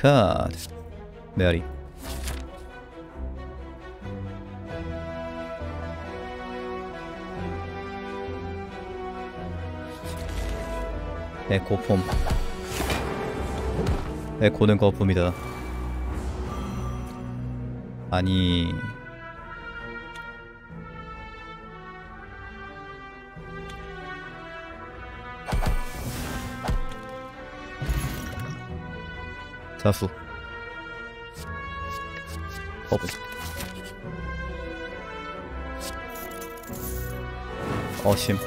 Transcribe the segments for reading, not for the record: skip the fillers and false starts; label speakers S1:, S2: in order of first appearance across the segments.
S1: 카드 메아리. 에코폼. 에코는 거품이다. 아니 자수 거품. 어심.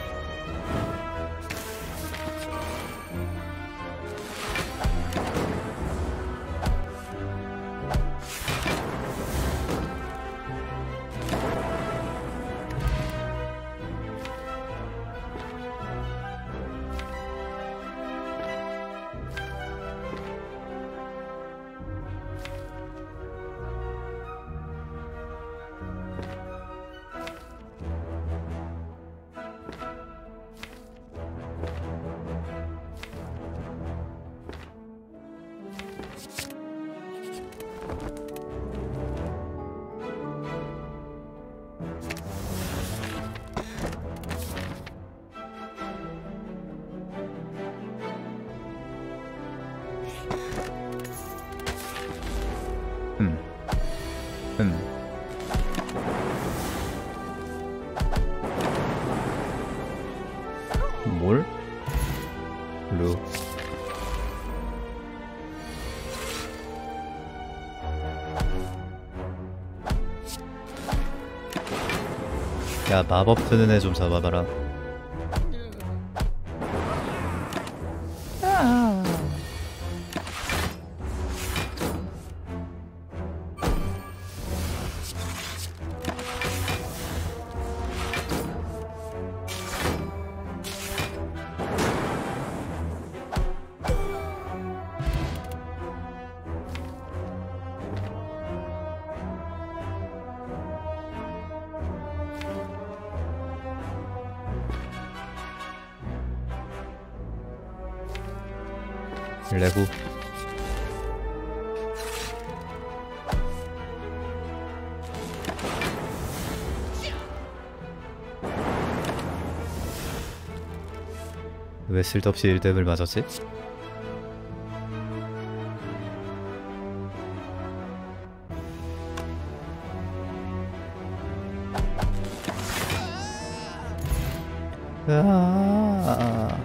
S1: 뭘? 루. 야, 마법 쓰는 애 좀 잡아봐라. 레고. 왜 쓸데없이 1뎀을 맞았지? 아.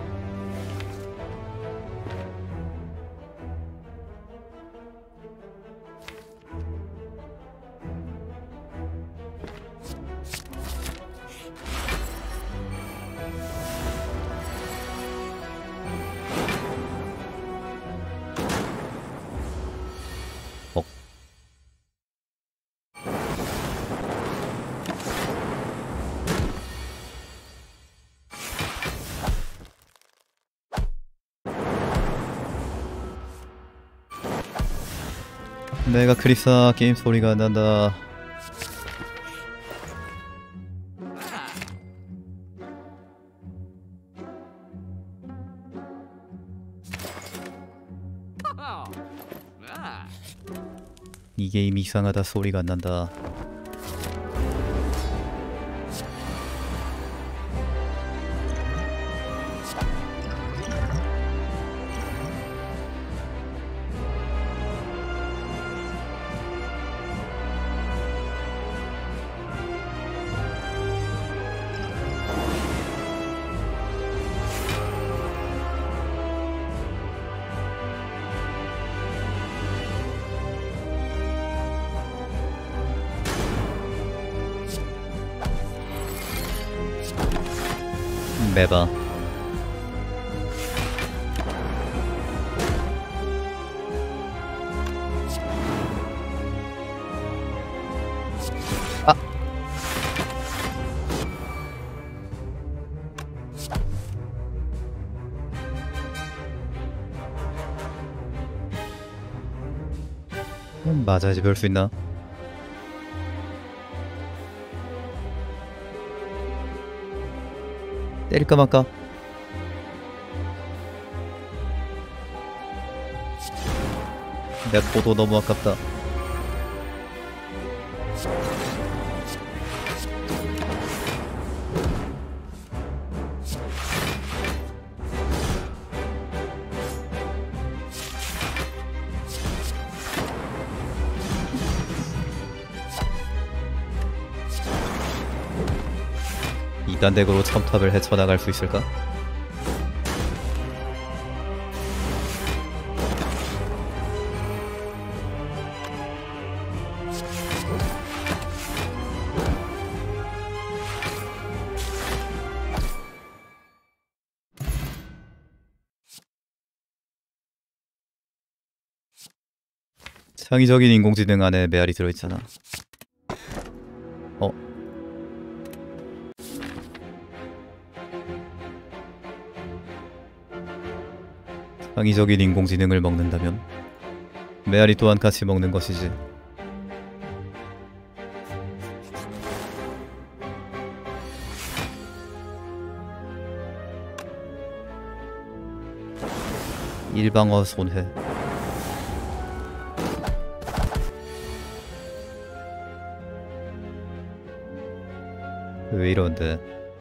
S1: 내가 크리사 게임 소리가 안 난다. 이 게임 이상하다 소리가 안 난다. 매봐. 아. 맞아야지 별 수 있나? 때릴까 말까? 내 포도 너무 아깝다. 이딴 덱으로 첨탑을 헤쳐나갈 수 있을까? 창의적인 인공지능 안에 메아리 들어있잖아. 창의적인 인공지능을 먹는다면 메아리 또한 같이 먹는 것이지. 일방어 손해. 왜 이런데?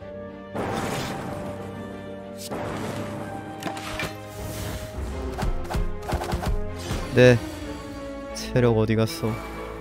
S1: 네, 체력 어디 갔어?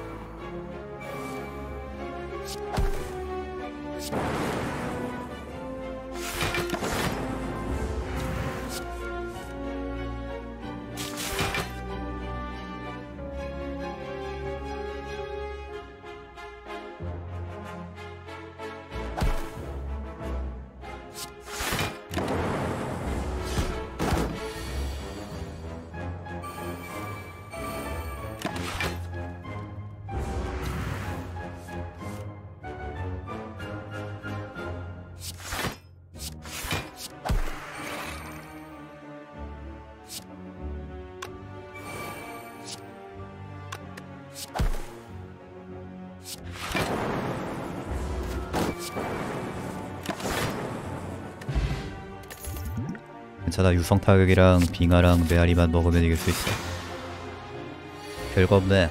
S1: 괜찮아, 유성 타격이랑 빙하랑 메아리만 먹으면 이길 수 있어. 별거 없네.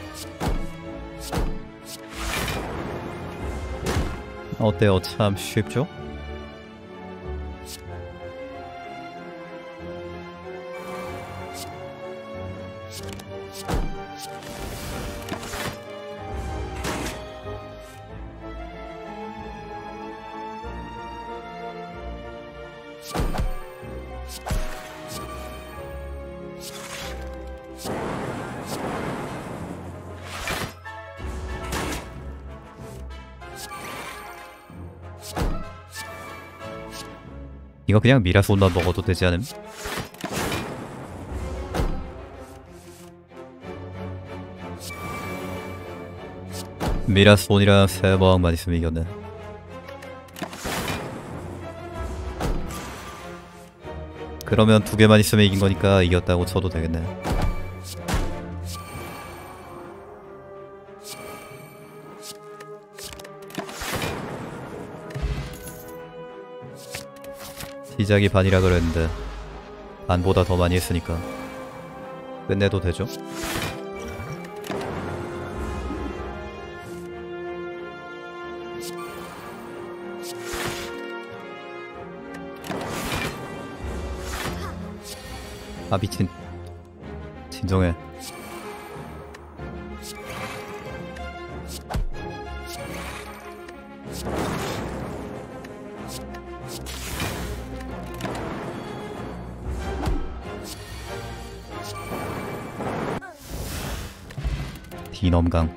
S1: 어때요? 참 쉽죠? 이거 그냥 미라손만 먹어도 되지 않음? 미라손이랑 세모왕만 있으면 이겼네. 그러면 두 개만 있으면 이긴 거니까 이겼다고 쳐도 되겠네. 시작이 반이라 그랬는데 반보다 더 많이 했으니까 끝내도 되죠? 아 미친. 진정해. 디넘강.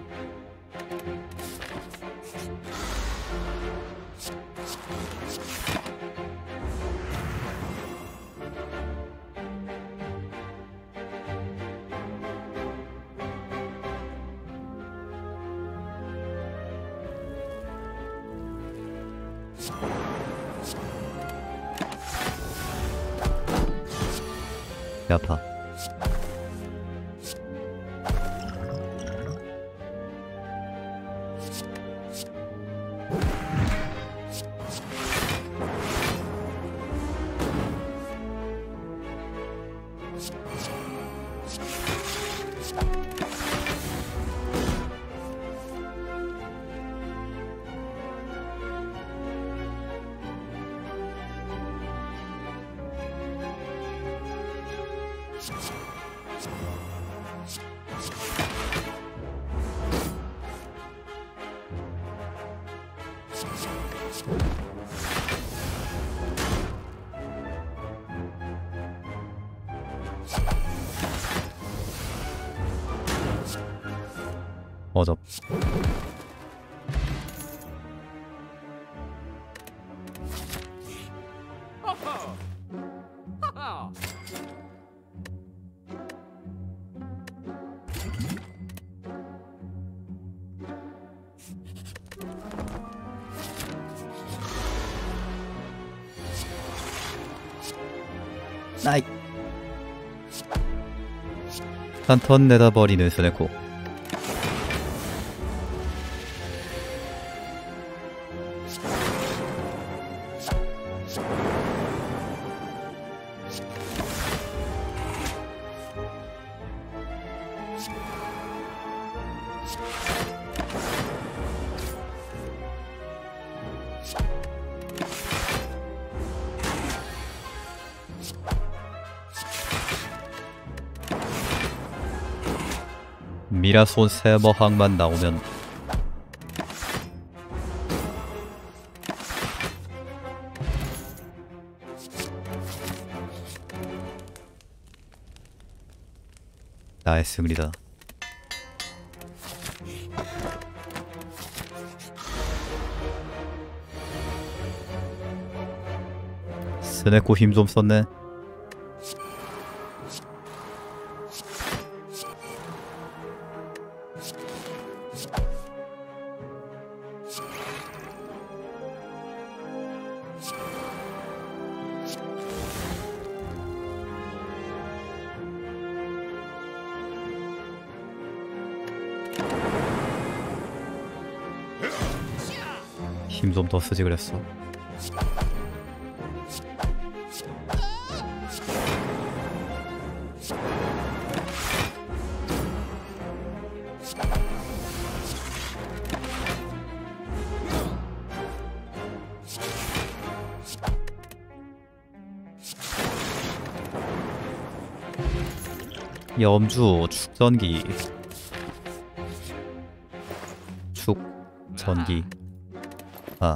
S1: 배 아파. 어접. 나이. 한 턴 내다버리는 스네코. 미라손 세머항만 나오면 나의 승리다. 스네코 힘 좀 썼네. 힘 좀 더 쓰지 그랬어. 염주 축전기. 축전기. 아.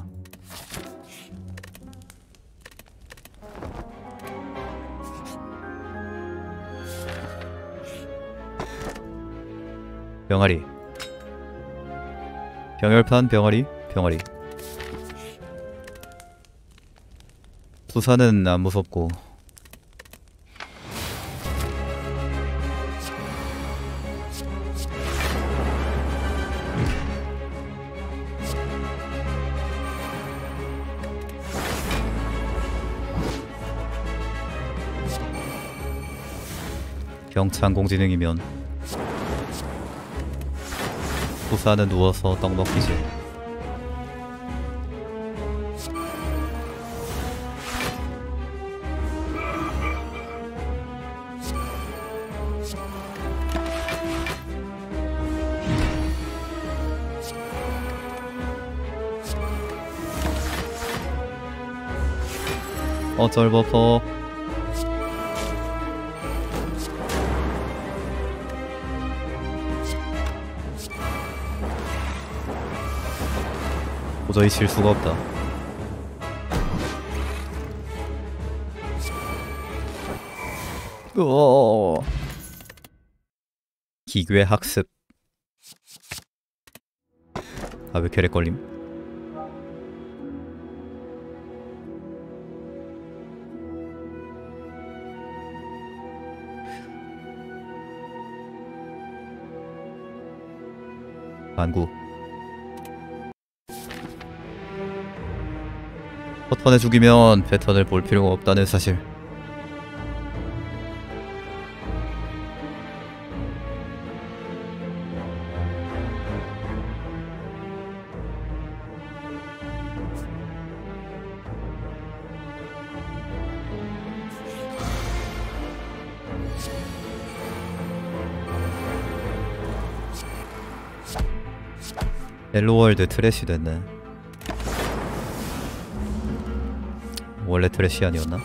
S1: 병아리. 병열판 병아리 병아리. 부사는 안 무섭고 병창공지능이면 부사는 누워서 떡 먹기지. 어쩔 버퍼. 도저히 질 수가 없다. 으어. 기괴 학습. 아, 왜 이렇게 렉 걸림? 반구. 퍼턴에 죽이면 패턴을 볼 필요가 없다는 사실. 헬로월드 트래시 됐네. 원래 트래시 아니었나?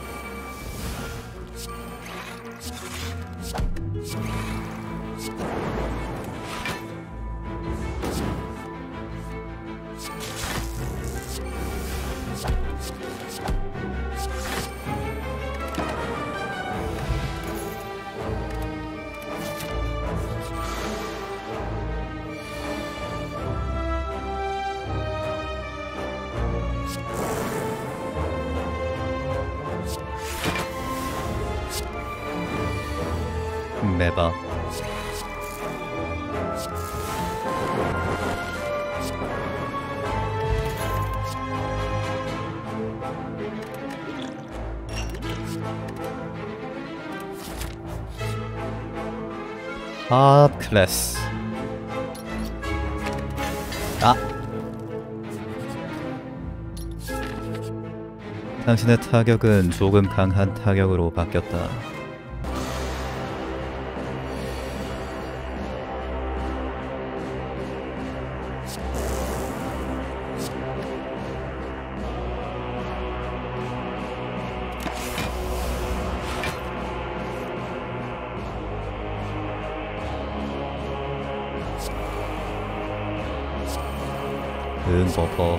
S1: 매봐. 탑 클래스. 아! 당신의 타격은 조금 강한 타격으로 바뀌었다. 응, 버퍼.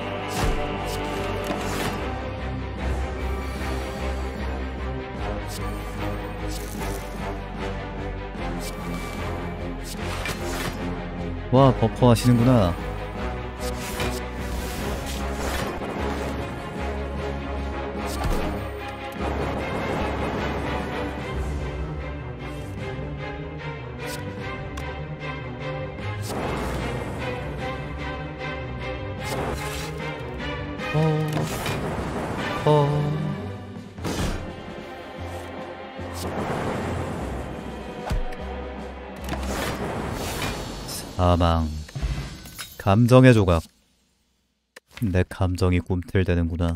S1: 와, 버퍼 하시는구나. 사망. 감정의 조각. 내 감정이 꿈틀대는구나.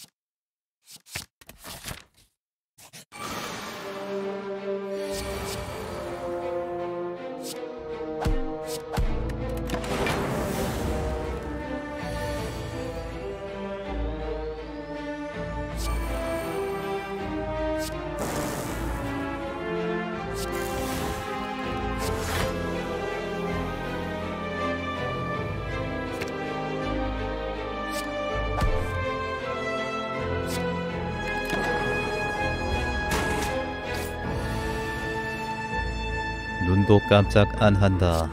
S1: 눈도 깜짝 안 한다.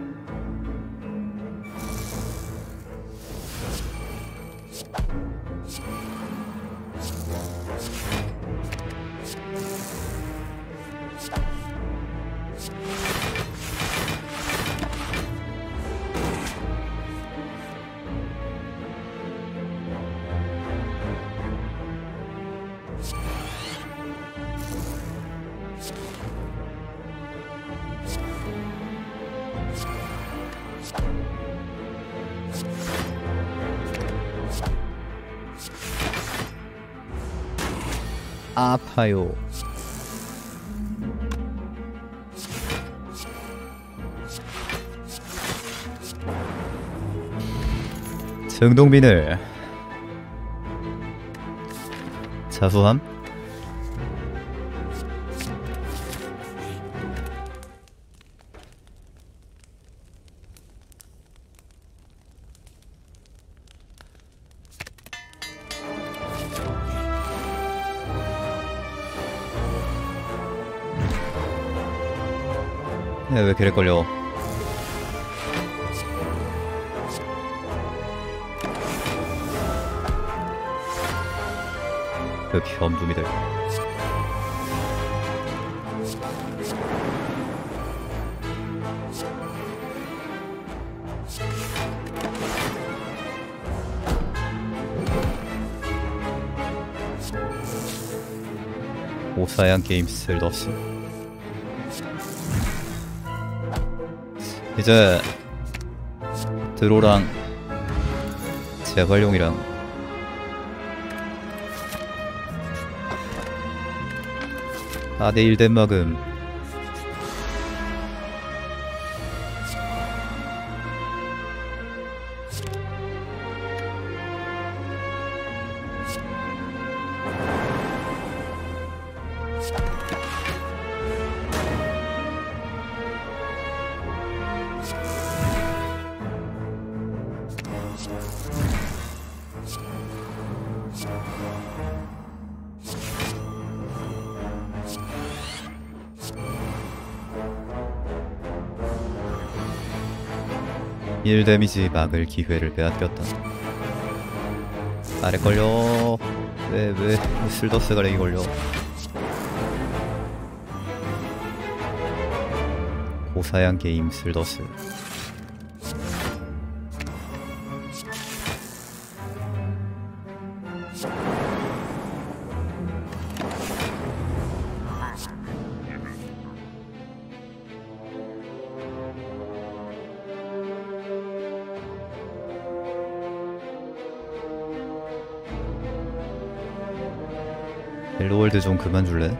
S1: 아파요. 정동빈을 자수함? 왜 그래 걸려? 그 겸두미들. 오사양 게임 쓸데없이. 이제 드로랑 재활용이랑 아, 내일 덴마금 일 데미지 막을 기회를 빼앗겼다. 아래 걸려. 왜 슬더스가 렉이 걸려. 고사양 게임 슬더스. 헬로월드 좀 그만 줄래?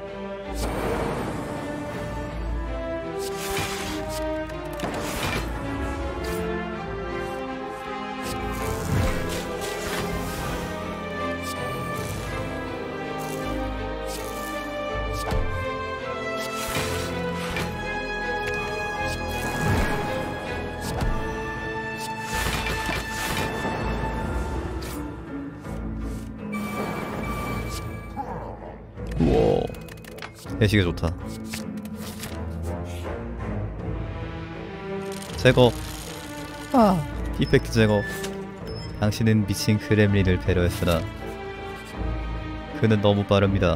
S1: 우와, 해시계 좋다. 제거. 디펙트 제거. 당신은 미친 크렘린을 배려했으나 그는 너무 빠릅니다.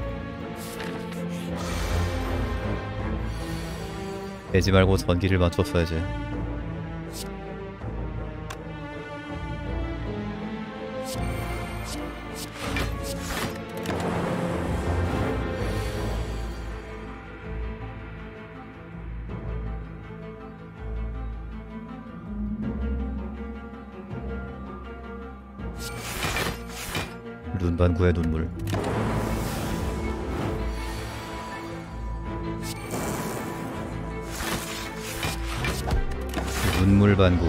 S1: 빼지 말고 전기를 맞췄어야지. 눈반구의 눈물. 눈물반구.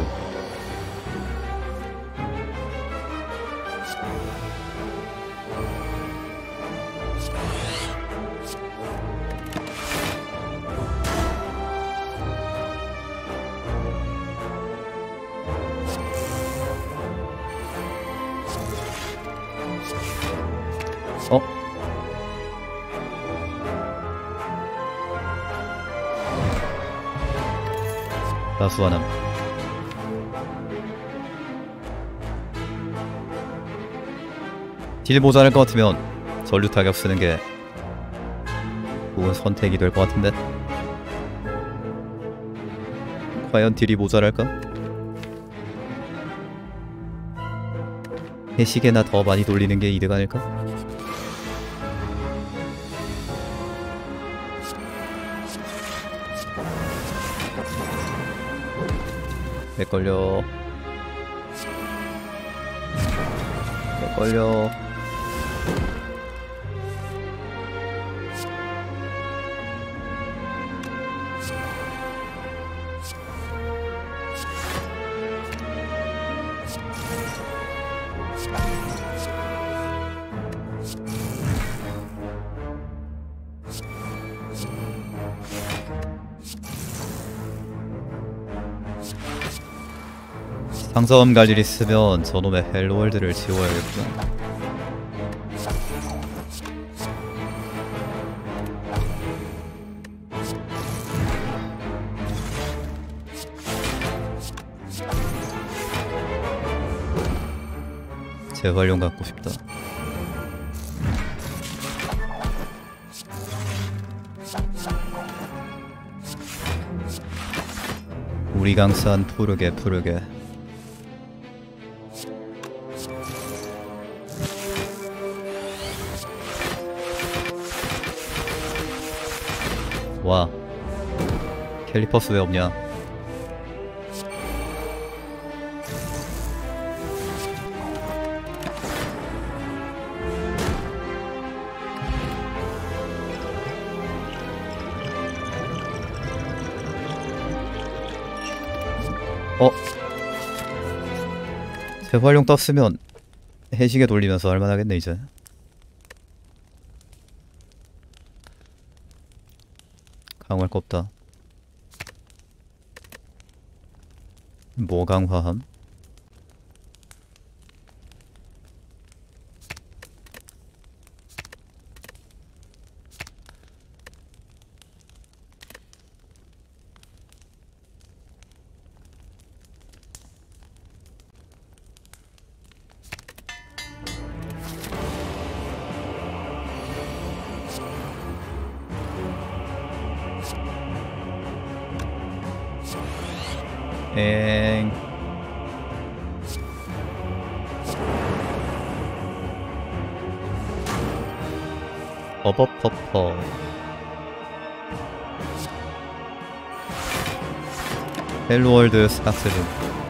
S1: 어? 다수화남. 딜 모자랄 것 같으면 전류 타격 쓰는 게 좋은 선택이 될 것 같은데. 과연 딜이 모자랄까? 해시계나 더 많이 돌리는 게 이득 아닐까? 헷걸려. 헷걸려. 상점 갈 일 있으면 저놈의 헬로월드를 지워야겠구나. 재활용 갖고 싶다. 우리 강산 푸르게 푸르게. 와, 캘리퍼스 왜 없냐? 재활용 떴으면 해시계 돌리면서 할만하겠네 이제. 강화할 거 없다. 뭐 강화함? 엥. 퍼퍼퍼퍼. 헬로월드 스타트 중.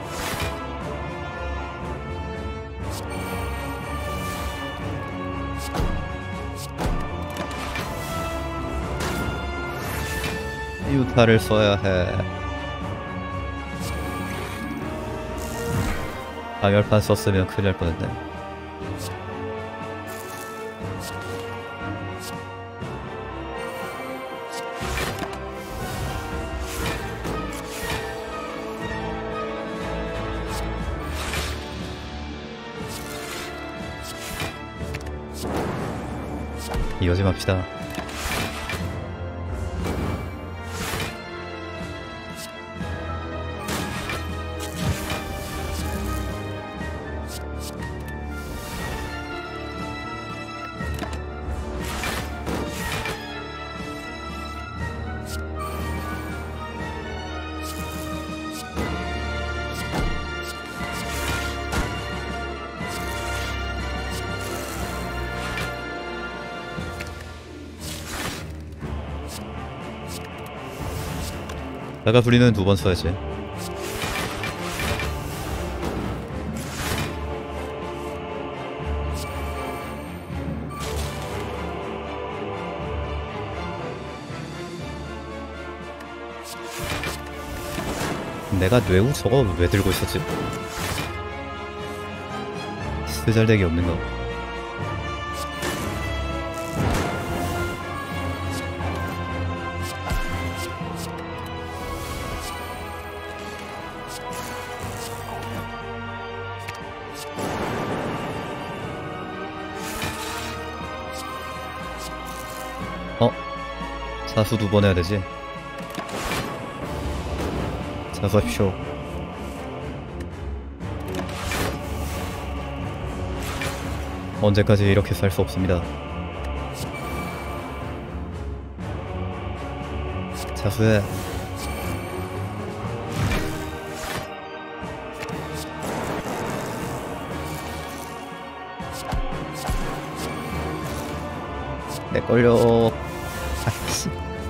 S1: 유타를 써야 해. 방열판 썼으면 큰일 날 뻔했네. 이거 좀 합시다. 내가 불리는 2번 써야지. 내가 뇌우 저거 왜 들고 있었지? 쓰잘데기 없는 거. 사수 2번 해야 되지. 사수하십시오. 언제까지 이렇게 살 수 없습니다. 자수해. 내 걸려. 아이씨.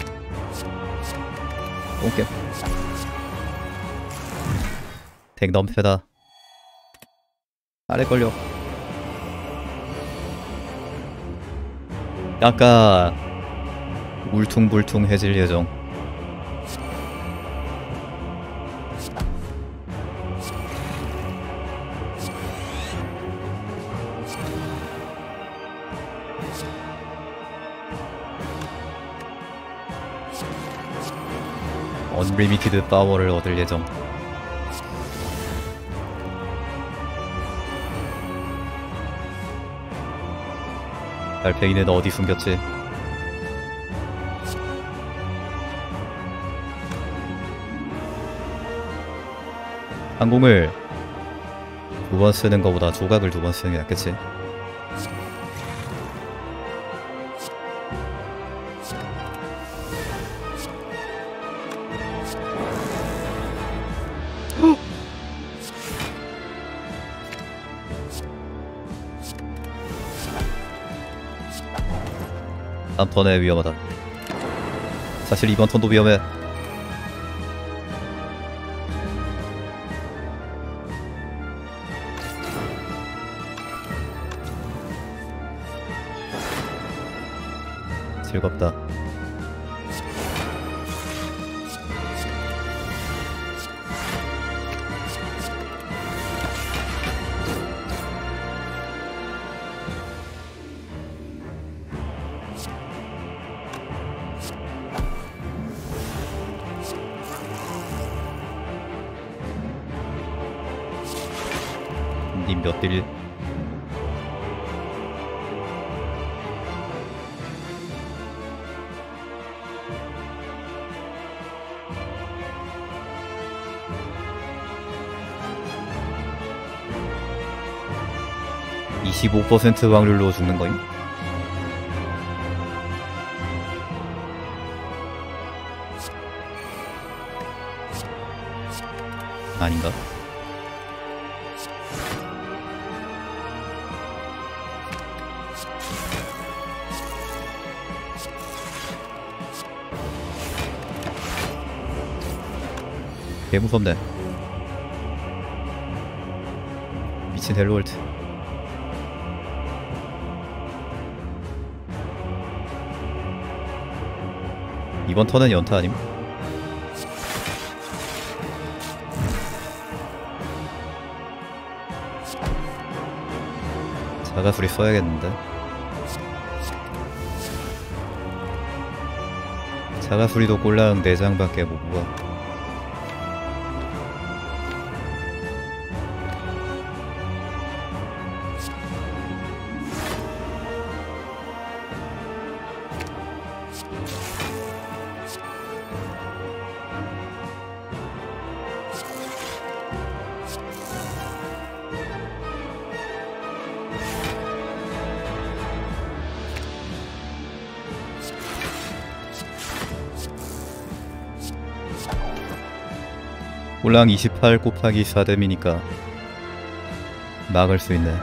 S1: 똥겜. 덱 너무 세다. 아래 걸려. 아까 울퉁불퉁해질 예정. 언리미티드 파워를 얻을 예정. 달팽이는 어디 숨겼지? 항공을 2번 쓰는 것보다 조각을 2번 쓰는 게 낫겠지? 다음 턴에 위험하다. 사실 이번 턴도 위험해. 즐겁다. 님 몇 딜? (25% 확률로 죽는 거임? 아닌가? 개 무섭네. 미친 헬로월드. 이번 턴은 연타 아님? 자가수리 써야겠는데. 자가수리도 꼴랑 4장밖에 못 모아. 꼴랑 28 곱하기 4뎀이니까 막을 수 있네.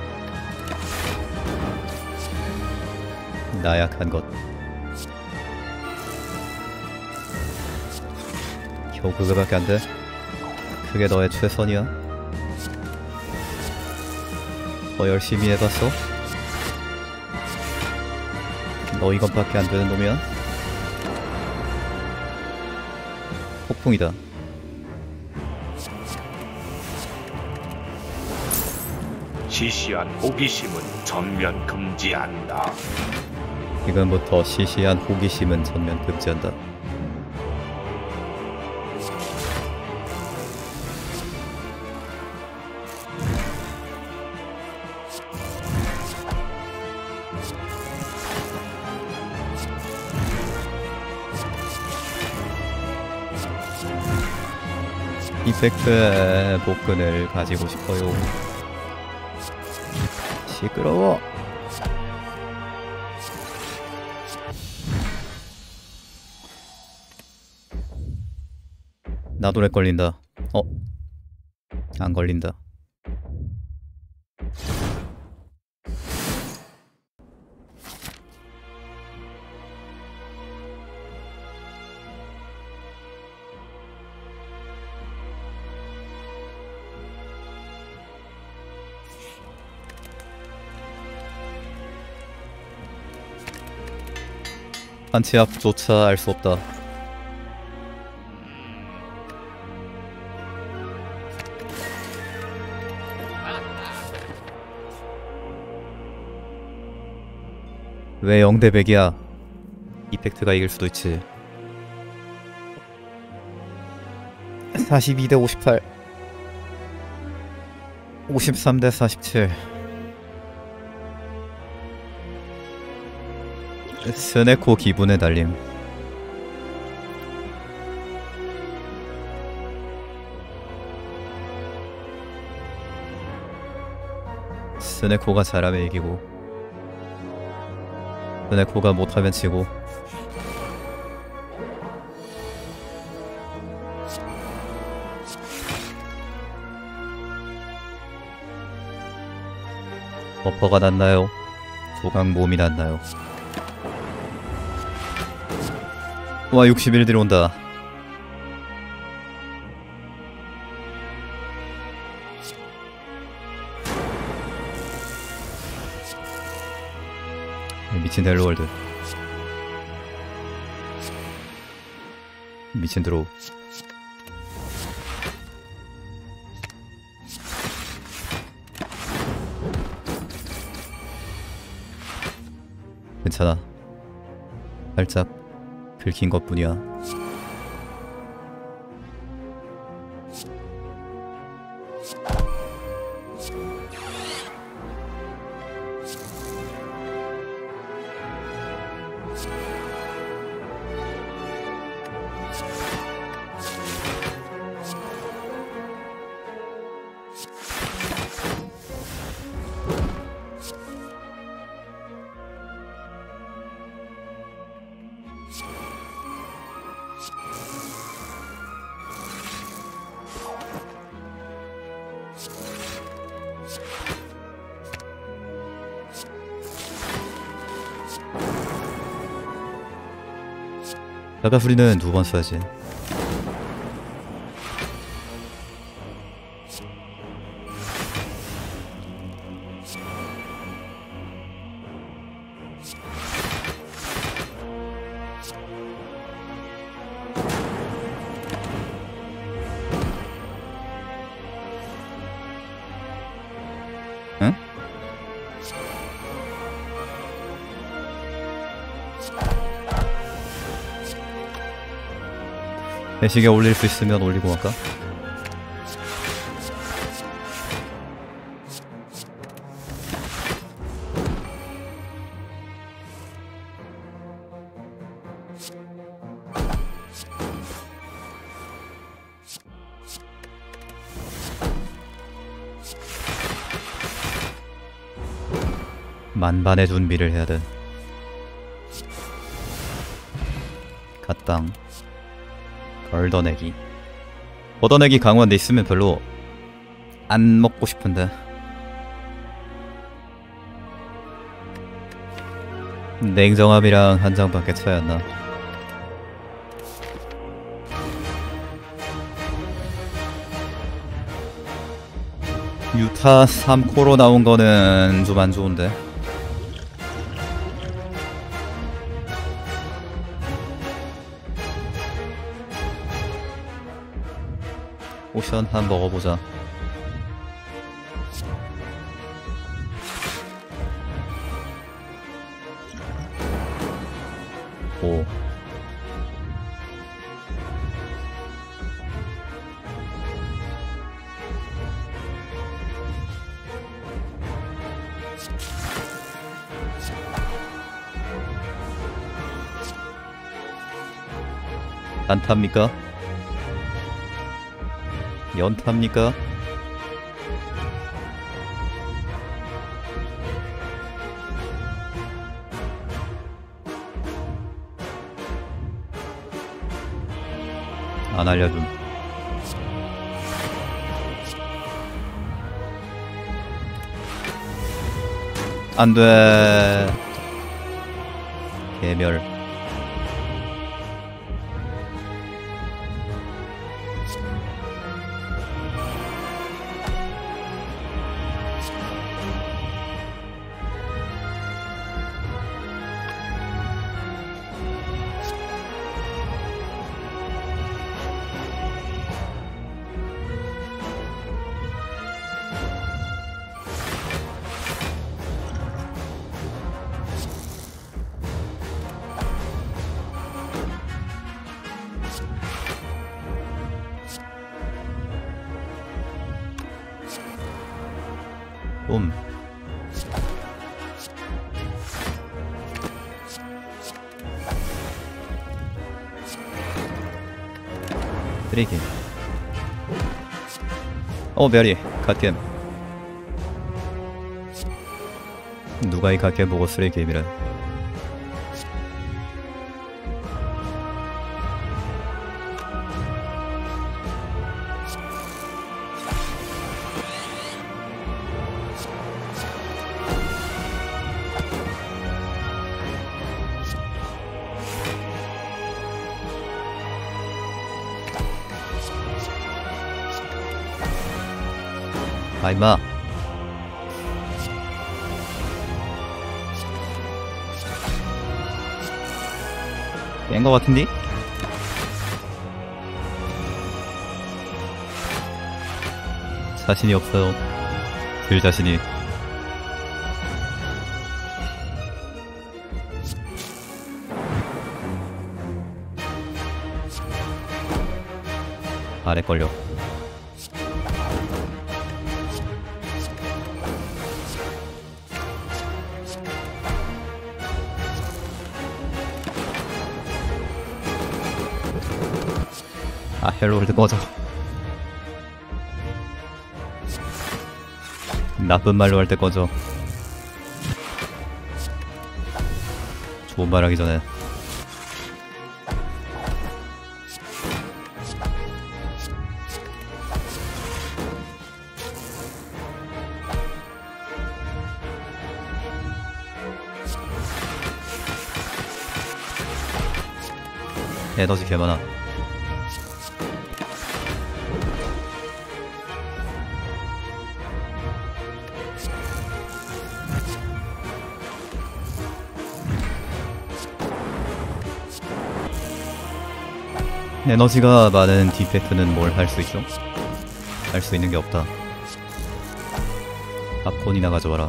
S1: 나약한 것. 겨우 그거밖에 안 돼? 그게 너의 최선이야? 더 열심히 해봤어? 너 이것밖에 안 되는 놈이야? 폭풍이다.
S2: 시시한 호기심은 전면 금지한다.
S1: 지금부터 시시한 호기심은 전면 금지한다. 이펙트의 복근을 가지고 싶어요. 시끄러워. 나도 렉 걸린다. 안 걸린다. 한치 앞조차 알 수 없다. 왜 0대 100이야? 이펙트가 이길 수도 있지. 42대 58, 53대 47. 스네코 기분의 달림. 스네코가 잘하면 이기고, 스네코가 못하면 지고. 버퍼가 났나요? 조각 몸이 났나요? 와, 61 들어온다. 미친 헬로월드. 미친 드로우. 괜찮아. 살짝 긁힌 것뿐이야. 사가수리는 2번 써야지. 응? 배식에 올릴 수 있으면 올리고 갈까? 만반의 준비를 해야 돼. 갓땅 걷어내기. 걷어내기 강화돼 있으면 별로 안 먹고 싶은데. 냉정함이랑 한 장밖에 차이 안 나. 유타 3코로 나온 거는 좀 안 좋은데. 포션 한 먹어보자. 오. 단탑니까? 연탑니까? 안 알려줌. 안돼. 개멸. 좀 쓰레기. 메리 갓겜. 누가 이 갓겜 보고 쓰레기임이래. 아 임마. 깬 거 같은데? 자신이 없어요. 들 자신이. 아래 걸려. 아, 헬로월드 꺼져. 나쁜 말로 할 때 꺼져. 좋은 말 하기 전에. 에너지 개 많아. 에너지가 많은 디펙트는 뭘 할 수 있죠? 할 수 있는 게 없다. 팝콘이나 가져와라.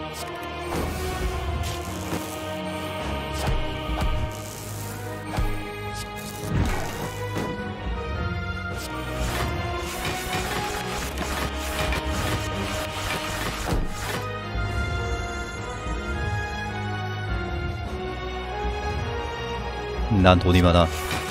S1: 난 돈이 많아.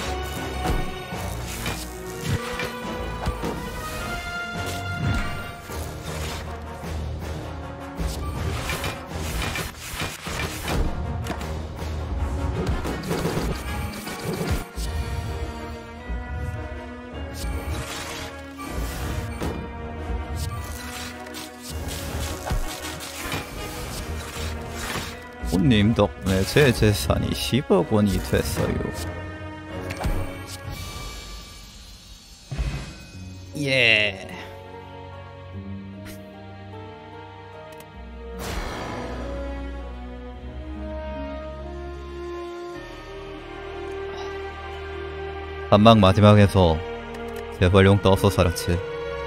S1: 손님 덕분에 제 재산이 10억 원이 됐어요. 예. 한방 마지막에서 재활용 떠서 살았지.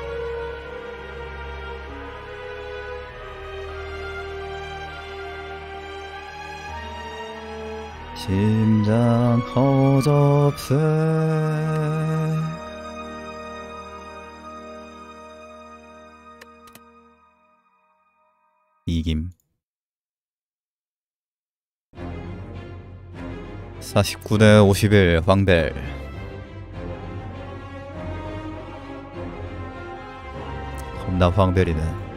S1: 심장 허접세. 이김. 49대 51 황벨. 겁나 황벨이네.